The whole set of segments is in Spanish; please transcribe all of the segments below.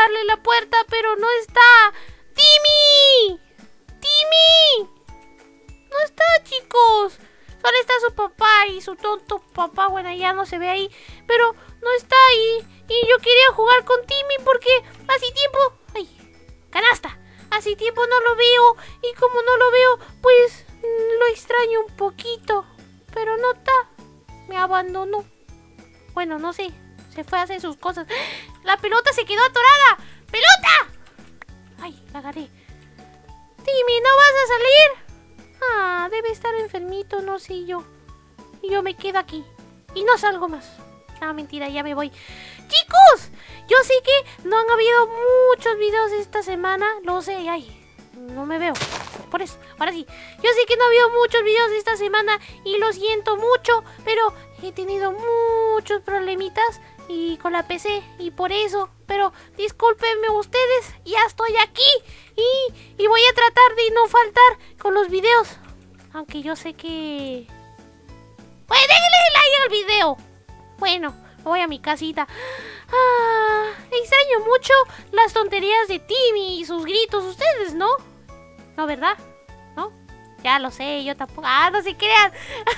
tocarle la puerta, pero no está. ¡Timmy! ¡Timmy! No está, chicos. Solo está su papá y su tonto papá. Bueno, ya no se ve ahí, pero no está ahí. Y yo quería jugar con Timmy porque hace tiempo... ¡Ay! ¡Canasta! Hace tiempo no lo veo. Y como no lo veo, pues lo extraño un poquito. Pero no está. Me abandonó. Bueno, no sé. Se fue a hacer sus cosas. ¡La pelota se quedó atorada! ¡Pelota! ¡Ay! La agarré. Timmy, ¿no vas a salir? Ah, debe estar enfermito, no sé yo. Y yo me quedo aquí. Y no salgo más. Ah, mentira, ya me voy. ¡Chicos! Yo sé que no han habido muchos videos esta semana. Lo sé, ay. No me veo. Por eso, ahora sí. Yo sé que no ha habido muchos videos esta semana. Y lo siento mucho. Pero he tenido muchos problemitas. Y con la PC. Y por eso. Pero discúlpenme ustedes. Ya estoy aquí. Y voy a tratar de no faltar con los videos. Aunque yo sé que... Pues déjenle like al video. Bueno, me voy a mi casita. Extraño mucho las tonterías de Timmy y sus gritos. Ustedes, ¿no? ¿No, verdad? ¿No? Ya lo sé, yo tampoco. No se crean.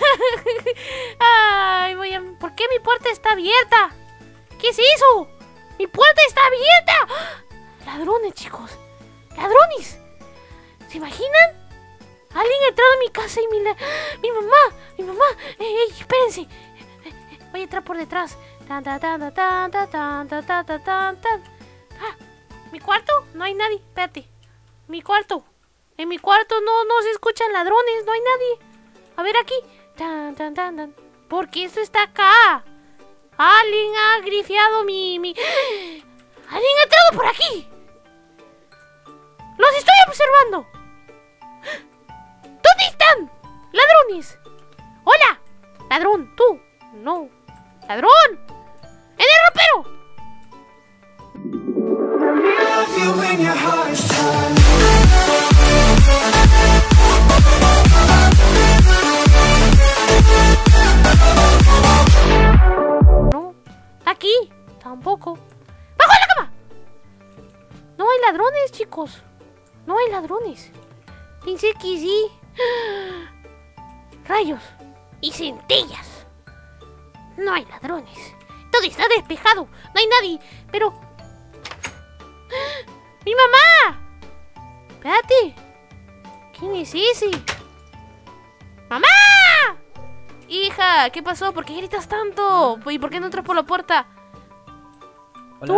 Ay, ¿por qué mi puerta está abierta? ¿Qué es eso? ¡Mi puerta está abierta! Ladrones, chicos. ¡Ladrones! ¿Se imaginan? Alguien ha entrado a mi casa y mi mamá. Espérense. Voy a entrar por detrás. ¿Mi cuarto? No hay nadie. Espérate. Mi cuarto. En mi cuarto no se escuchan ladrones. No hay nadie. A ver aquí. ¿Por qué esto está acá? Alguien ha grifiado mi... ¡Alguien ha entrado por aquí! ¡Los estoy observando! ¿Dónde están? ¡Ladrones! ¡Hola! ¡Ladrón! ¡Tú! ¡No! ¡Ladrón! ¡En el ropero! No. Aquí. Tampoco. ¡Bajo la cama! No hay ladrones, chicos. No hay ladrones. Pensé que sí. Rayos y centellas. No hay ladrones. Todo está despejado. No hay nadie. Pero... ¡Mi mamá! Espérate. ¿Quién es ese? ¡Mamá! Hija, ¿qué pasó? ¿Por qué gritas tanto? ¿Y por qué no entras por la puerta? ¿Hola?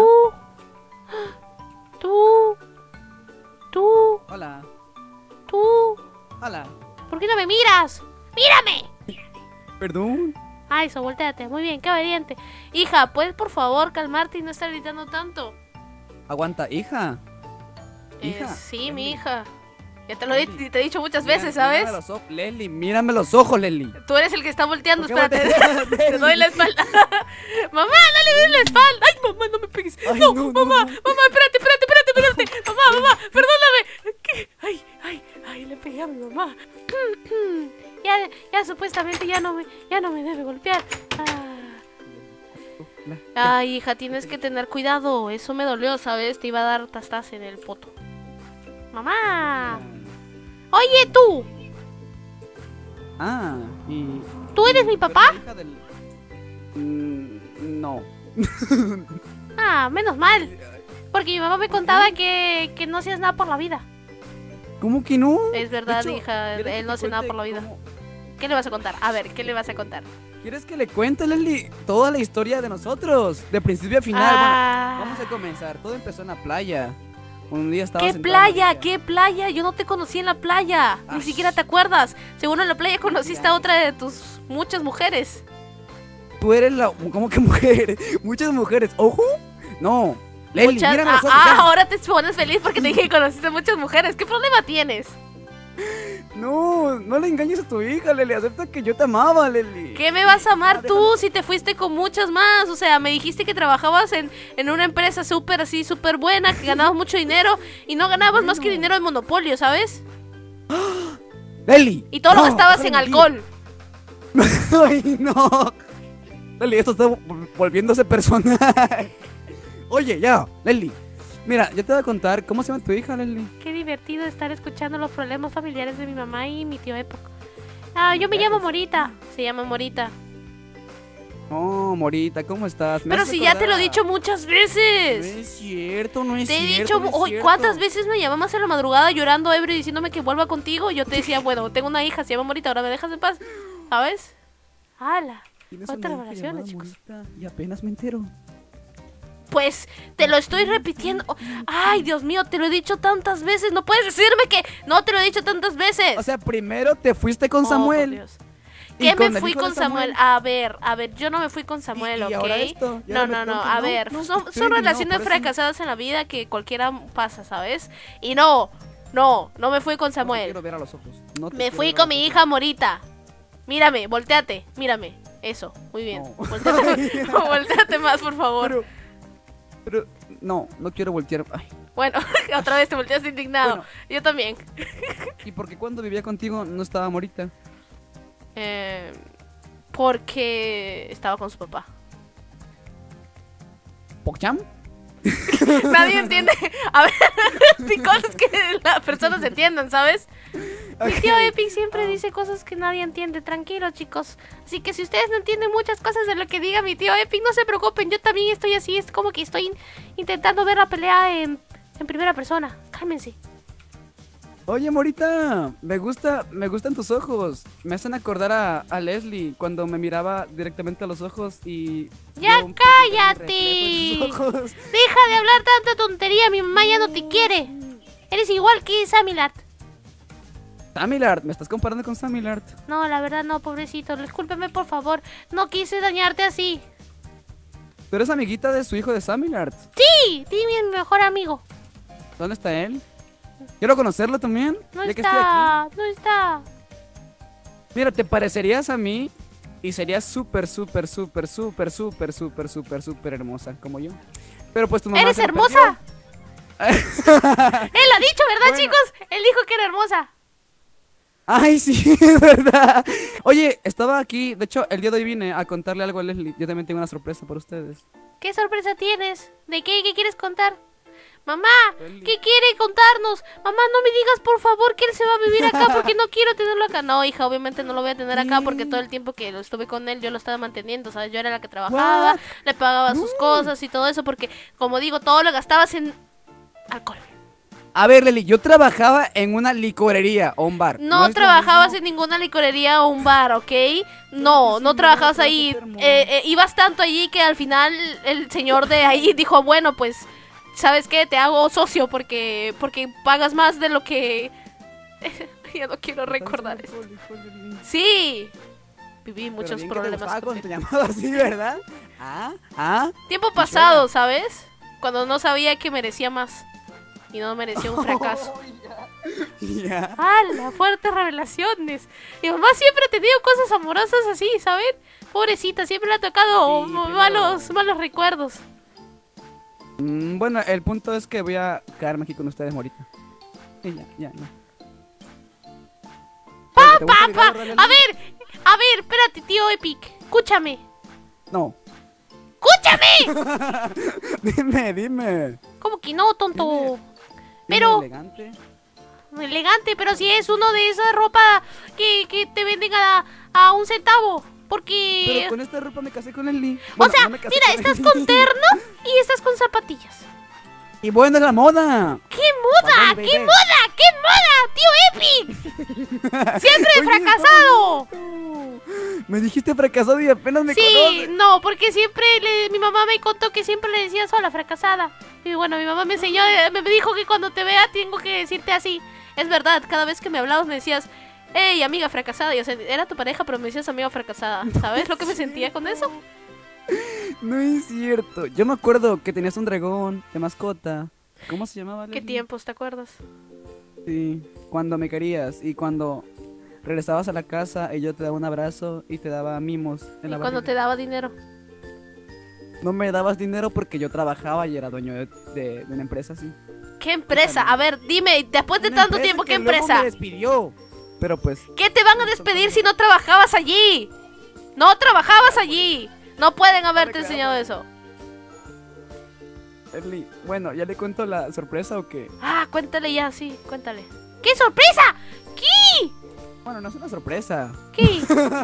Tú. Hola. Tú. Hola. ¿Por qué no me miras? ¡Mírame! Perdón. Eso, volteate. Muy bien, qué obediente. Hija, ¿puedes por favor calmarte y no estar gritando tanto? Aguanta, hija. Hija. Sí, mi hija. Ya te lo he dicho muchas veces, ¿sabes? Mírame los ojos, Leslie, mírame los ojos, Leslie. Tú eres el que está volteando, ¿Por qué espérate. volteas? Te doy la espalda. Mamá, no le des la espalda. Ay, mamá, no me pegues. Ay, No, no, mamá, no. mamá, espérate. Mamá, perdóname. ¿Qué? Ay, le pegué a mi mamá. Ya supuestamente ya no me debe golpear. Ay, hija, tienes que tener cuidado. Eso me dolió, ¿sabes? Te iba a dar tastas en el poto. Mamá. Oye, tú. Y... ¿Tú eres mi papá? ¿Tú eres la hija del...? No. Menos mal. Porque mi mamá me contaba que no hacías nada por la vida. ¿Cómo que no? Es verdad, De hecho, hija, ¿quieres que él no te hace nada cuente por la vida. cómo- ¿Qué le vas a contar? A ver, ¿qué le vas a contar? ¿Quieres que le cuente, Leslie, toda la historia de nosotros? De principio a final. Bueno, vamos a comenzar. Todo empezó en la playa. Un día estaba ¿Qué sentado en la playa? orilla. ¿Qué playa? Yo no te conocí en la playa. Ni Ay. siquiera te acuerdas. Seguro en la playa conociste a otra de tus muchas mujeres. Tú eres la... ¿Cómo que mujer? Muchas mujeres. ¿Ojo? No. Leslie, Muchas... mírame los ojos. ya. ahora te pones feliz porque te dije que conociste a muchas mujeres. ¿Qué problema tienes? No le engañes a tu hija, Leslie. Acepta que yo te amaba, Leslie. ¿Qué me vas a amar Ya, tú déjame. si te fuiste con muchas más? O sea, me dijiste que trabajabas en una empresa súper buena, que ganabas mucho dinero y no ganabas más que dinero en monopolio, ¿sabes? Leslie. Y todo lo no, gastabas déjame en mentir. alcohol. Ay, no. Leslie, esto está volviéndose personal. Oye, ya, Leslie. Mira, yo te voy a contar, ¿cómo se llama tu hija, Leslie? Qué divertido estar escuchando los problemas familiares de mi mamá y mi tío Epoch. Yo me llamo Morita. Se llama Morita. Oh, Morita, ¿cómo estás? Me Pero haces si ya te lo he recordar dicho muchas No veces. es cierto, no es Te he cierto. dicho, no es hoy cierto. ¿cuántas veces me llamabas en la madrugada llorando, ebrio, y diciéndome que vuelva contigo? Yo te decía, bueno, tengo una hija, se llama Morita, ahora me dejas en paz. ¿Sabes? ¡Hala! Tienes Cuántas una hija revelaciones, llamada chicos. Morita y apenas me entero. Pues te lo estoy repitiendo. Ay, Dios mío, te lo he dicho tantas veces. No puedes decirme que no te lo he dicho tantas veces. O sea, primero te fuiste con Oh, Samuel. por Dios. y ¿Qué con me el fui hijo de con Samuel? A ver, yo no me fui con Samuel, y ¿ok? ahora esto, y No, ahora me no, no, preguntan, a ver, no, son, estoy son indignado relaciones por eso. fracasadas en la vida que cualquiera pasa, ¿sabes? Y no me fui con No te Samuel. quiero ver a los ojos. No te Me quiero fui ver a con los mi ojos. hija Morita. Mírame, volteate, mírame. Eso, muy bien. No. Volteate, volteate más, por favor. Pero, no quiero voltear. Ay, Bueno, otra vez te volteaste indignado. Bueno. Yo también. ¿y por qué cuando vivía contigo no estaba Morita? Porque estaba con su papá. ¿Pokcham? Nadie entiende. A ver, hay cosas que las personas entiendan, ¿sabes? Mi tío Epic siempre dice cosas que nadie entiende. Tranquilos, chicos. Así que si ustedes no entienden muchas cosas de lo que diga mi tío Epic, no se preocupen. Yo también estoy así. Es como que estoy intentando ver la pelea en primera persona. Cálmense. Oye, Morita, me gustan tus ojos. Me hacen acordar a Leslie cuando me miraba directamente a los ojos y... ¡Ya yo un poquito de mi cállate! reflejo en sus ojos. Deja de hablar tanta tontería. Mi mamá ya no te quiere. Eres igual que Samilart. Samilart, ¿me estás comparando con Samilart? No, la verdad no, pobrecito. Discúlpeme, por favor. No quise dañarte así. ¿Tú eres amiguita de su hijo de Samilart? Sí, Timmy es mi mejor amigo. ¿Dónde está él? Quiero conocerlo también. No ya que estoy aquí. está, no está. Mira, te parecerías a mí y serías súper hermosa como yo. Pero pues tu mamá ¿Eres se lo hermosa? perdió. Él ha dicho, ¿verdad, Bueno. chicos? Él dijo que era hermosa. Ay, sí, es verdad. Oye, estaba aquí. De hecho, el día de hoy vine a contarle algo a Leslie. Yo también tengo una sorpresa para ustedes. ¿Qué sorpresa tienes? ¿De qué? ¿Qué quieres contar? Mamá, Leslie. ¿qué quiere contarnos? Mamá, no me digas por favor que él se va a vivir acá porque no quiero tenerlo acá. No, hija, obviamente no lo voy a tener acá porque todo el tiempo que lo estuve con él yo lo estaba manteniendo, ¿sabes? Yo era la que trabajaba, What? le pagaba sus cosas y todo eso porque, como digo, todo lo gastabas en alcohol. A ver, Leslie, yo trabajaba en una licorería o un bar. No es lo trabajabas mismo? en ninguna licorería o un bar, ¿ok? No, no trabajabas ahí. Ibas tanto allí que al final el señor de ahí dijo, bueno, pues, ¿sabes qué? Te hago socio porque pagas más de lo que... Ya no quiero recordar eso. Sí, viví Pero muchos bien que te problemas gustaba con cuando él. te llamaba así, ¿verdad? Tiempo pasado, ¿sabes? Cuando no sabía que merecía más. Y no merecía un fracaso. Ya. ¡Hala! Fuertes revelaciones. Mi mamá siempre ha tenido cosas amorosas así, ¿saben? Pobrecita, siempre le ha tocado Sí, pero- malos recuerdos. Bueno, el punto es que voy a quedarme aquí con ustedes, Morita. Y ya. ¡Papá! A ver, espérate, tío Epic. Escúchame. No. ¡Escúchame! Dime. ¿Cómo que no, tonto? Dime Pero... elegante. Elegante, pero si es uno de esas ropa que te venden a 1 centavo. Porque... Pero con esta ropa me casé con Leslie. O Bueno, sea, no me casé mira, con estás Leslie. con terno y estás con zapatillas. Y bueno, es la moda. ¡Qué moda! Baby, ¡Qué baby. moda! ¡Qué moda! ¡Tío Epic! ¡Siempre Oye, fracasado! Me dijiste fracasado y apenas me Sí, conoces. no, porque siempre mi mamá me contó que siempre le decías hola, fracasada. Y bueno, mi mamá me enseñó, me dijo que cuando te vea tengo que decirte así. Es verdad, cada vez que me hablabas me decías, hey, amiga fracasada. Y, o sea, era tu pareja, pero me decías amiga fracasada. ¿Sabes lo que me sentía con eso? No es cierto. Yo me acuerdo que tenías un dragón de mascota. ¿Cómo se llamaba, ¿Qué Leslie? tiempos, te acuerdas? Sí, cuando me querías y cuando regresabas a la casa y yo te daba un abrazo y te daba mimos en Y la cuando te barriga. daba dinero. No me dabas dinero porque yo trabajaba y era dueño de una empresa así. ¿Qué empresa? A ver, dime, después de Una tanto empresa tiempo, que ¿qué luego empresa? me despidió. Pero pues, ¿Qué te van a despedir si no trabajabas allí? No trabajabas allí. No pueden haberte enseñado eso. Leslie, bueno, ¿ya le cuento la sorpresa o qué? Ah, cuéntale ya, sí, cuéntale. ¡Qué sorpresa! ¿Qué? Bueno, no es una sorpresa. ¿Qué?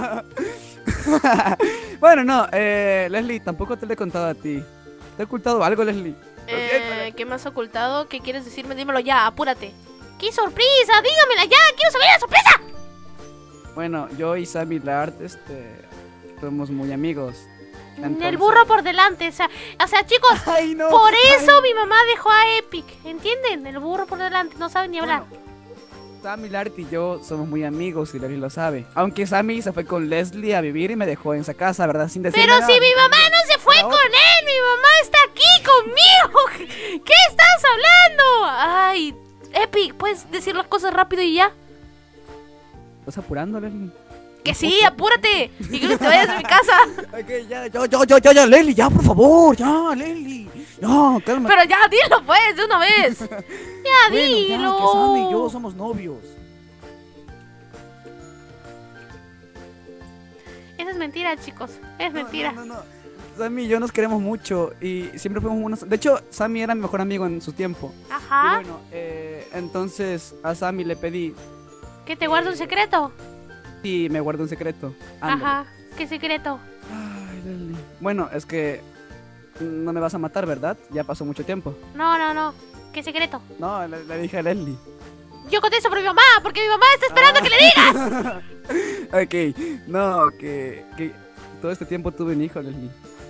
Bueno, no, Leslie, tampoco te lo he contado a ti. ¿Te he ocultado algo, Leslie? ¿Qué me has ocultado? ¿Qué quieres decirme? Dímelo ya, apúrate. ¡Qué sorpresa! ¡Dígamela ya! ¡Quiero saber la sorpresa! Bueno, yo y Sammy Lart, somos muy amigos. El Entonces- burro por delante, o sea, chicos, Ay, no. por eso Ay. mi mamá dejó a Epic, ¿entienden? El burro por delante, no saben ni hablar. Bueno, Sammy Lart y yo somos muy amigos y Leslie lo sabe. Aunque Sammy se fue con Leslie a vivir y me dejó en esa casa, ¿verdad? Sin decirme Pero nada. si mi mamá no se fue La con otra. él, mi mamá está aquí conmigo. ¿Qué estás hablando? Ay, Epic, ¿puedes decir las cosas rápido y ya? ¿Estás apurando, Leslie? Que sí, apúrate. Y que te vayas de mi casa. Ok, ya, Leslie, ya, por favor, ya, Leslie. Ya, cálmate. Pero ya, dilo pues, de una vez. Ya Bueno, dilo. ya, que Sammy y yo somos novios. Eso es mentira, chicos. Es mentira. No. Sammy y yo nos queremos mucho y siempre fuimos unos... De hecho, Sammy era mi mejor amigo en su tiempo. Y Ajá. bueno, entonces a Sammy le pedí ¿Que te guardo un secreto? y me guardó un secreto. Ándale. Ajá. ¿Qué secreto? Ay, Leslie. Bueno, es que no me vas a matar, ¿verdad? Ya pasó mucho tiempo. No. ¿Qué secreto? No, le dije a Leslie. Yo contesto por mi mamá, porque mi mamá está esperando que le diga. Ok, no, que todo este tiempo tuve un hijo, Leslie.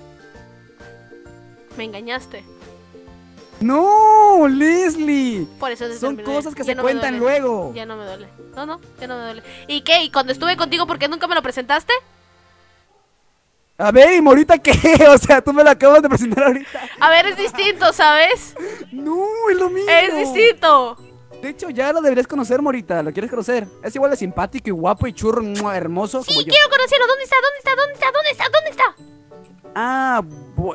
Me engañaste. ¡No, Leslie! Por eso Son terminé. cosas que Ya se no me cuentan duele. luego. Ya no me duele. No, ya no me duele. ¿Y qué? ¿Y cuando estuve contigo, por qué nunca me lo presentaste? A ver, ¿y Morita qué? O sea, tú me lo acabas de presentar ahorita. A ver, es distinto, ¿sabes? No, es lo mismo. Es distinto. De hecho, ya lo deberías conocer, Morita. ¿Lo quieres conocer? Es igual de simpático y guapo y churro, hermoso como Sí, yo. quiero conocerlo. ¿Dónde está? ¿Dónde está? Ah,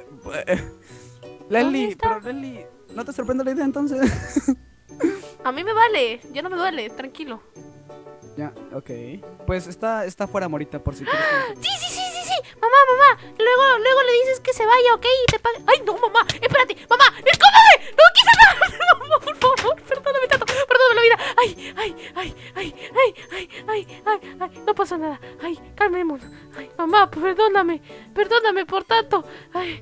Leslie, está? pero Leslie, ¿no te sorprende la idea entonces? A mí me vale. Ya no me duele. Tranquilo. Ya, ok. Pues está fuera, Morita, por si quieres conocer. Sí. Mamá. Luego le dices que se vaya, ¿ok? Y te pague. Ay, no, mamá. Espérate. Mamá, escóndeme. No quise nada. Mamá, por favor. Perdóname tanto. Perdóname la vida. Ay. No pasa nada. Ay, calmémonos. Ay, mamá, perdóname. Perdóname por tanto. Ay.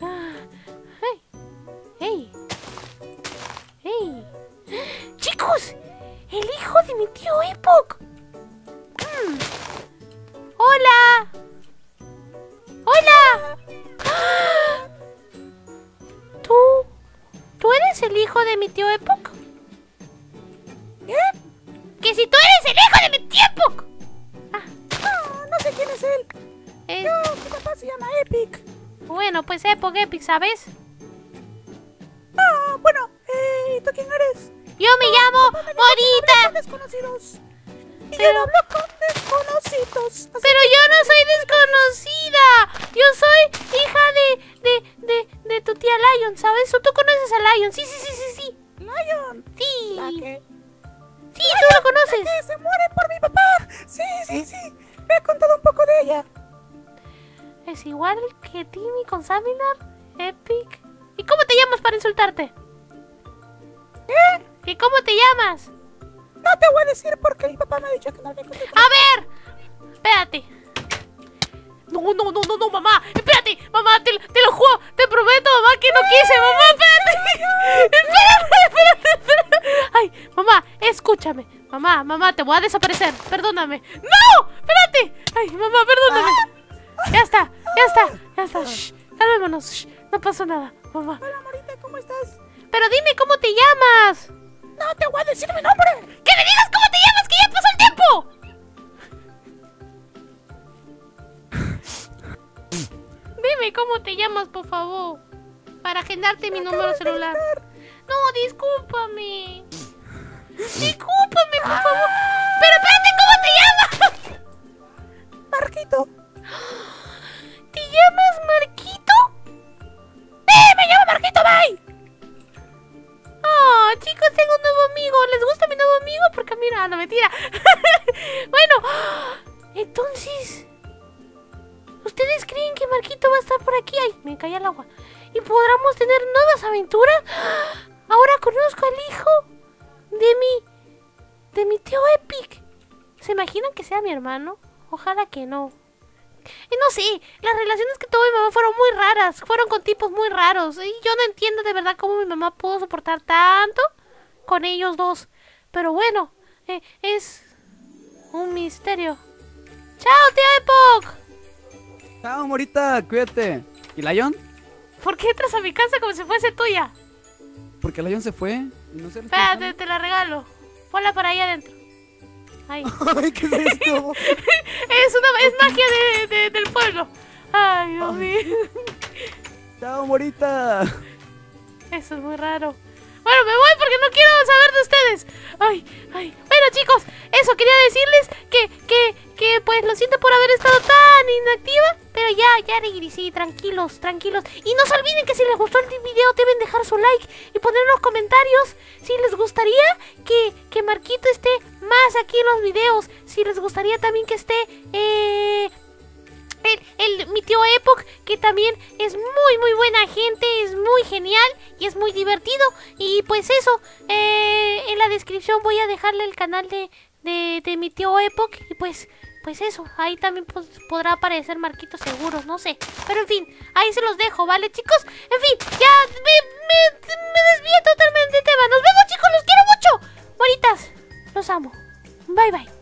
Hey. Chicos, el hijo de mi tío Epoch. Hola. ¿Tú eres el hijo de mi tío Epoch? ¿Qué? Que si tú eres el hijo de mi tío Epoch. No sé quién es él. Mi papá se llama Epic. Bueno, pues Epic, ¿sabes? Bueno, ¿y tú quién eres? Yo me llamo Morita. Desconocidos. Pero, con desconocidos. pero yo no soy desconocida. Yo soy hija de tu tía Lion, ¿sabes? ¿Tú conoces a Lion? Sí. Lion. Sí. ¿Qué? Sí, tú lo conoces. Que se muere por mi papá. Sí. Me ha contado un poco de ella. Es igual que Timmy con Saminar, Epic. ¿Y cómo te llamas para insultarte? ¿Qué? ¿Y cómo te llamas? No te voy a decir porque mi papá me ha dicho que no le conté. A ver, espérate. No, mamá. Espérate, mamá, te lo juro. Te prometo, mamá, que no quise. Mamá, espérate. Espérate. Ay, mamá, escúchame. Mamá, te voy a desaparecer. Perdóname. ¡No! Espérate. Ay, mamá, perdóname. Ya está. Shh, calmémonos. Shh, no pasó nada, mamá. Hola, Morita, ¿cómo estás? Pero dime cómo te llamas. No te voy a decir mi nombre. ¡Que me digas cómo te llamas, que ya pasó el tiempo! Dime cómo te llamas, por favor. Para agendarte mi número celular. No, discúlpame. Discúlpame, por favor. Pero espérate, ¿cómo te llamas? Marquito. ¿Te llamas Marquito? Me llamo Marquito, bye. Oh, chicos, tengo un nuevo amigo. ¿Les gusta mi nuevo amigo? Porque mira, no, mentira. Bueno, entonces, ¿ustedes creen que Marquito va a estar por aquí? Ay, me caí al agua. y podremos tener nuevas aventuras. Ahora conozco al hijo de mi tío Epic. ¿Se imaginan que sea mi hermano? Ojalá que no. Y no sé, las relaciones que tuvo mi mamá fueron muy raras. Fueron con tipos muy raros. Y yo no entiendo de verdad cómo mi mamá pudo soportar tanto con ellos dos. Pero bueno, es un misterio. ¡Chao, tío Epoch! Chao, Morita, cuídate. ¿Y Lion? ¿Por qué entras a mi casa como si fuese tuya? Porque Lion se fue. Y no sé. Espérate, te la regalo. Ponla para ahí adentro. Ahí. Ay, ¿qué es esto? Es magia del pueblo. Ay, Dios mío. Chao, Morita. Eso es muy raro. Bueno, me voy porque no quiero saber de ustedes. Ay. Bueno, chicos, eso quería decirles que pues lo siento por haber estado tan inactiva. Pero ya regresé, tranquilos. Y no se olviden que si les gustó el video deben dejar su like y poner en los comentarios si les gustaría que Marquito esté más aquí en los videos. Si les gustaría también que esté mi tío Epoch, que también es muy buena gente, es muy genial y es muy divertido. Y pues eso, en la descripción voy a dejarle el canal de mi tío Epoch. Y pues eso, ahí también podrá aparecer Marquito seguro, no sé. Pero en fin, ahí se los dejo, ¿vale, chicos? En fin, ya me desvié totalmente del tema. Nos vemos, chicos, los quiero mucho. Bonitas, los amo. Bye.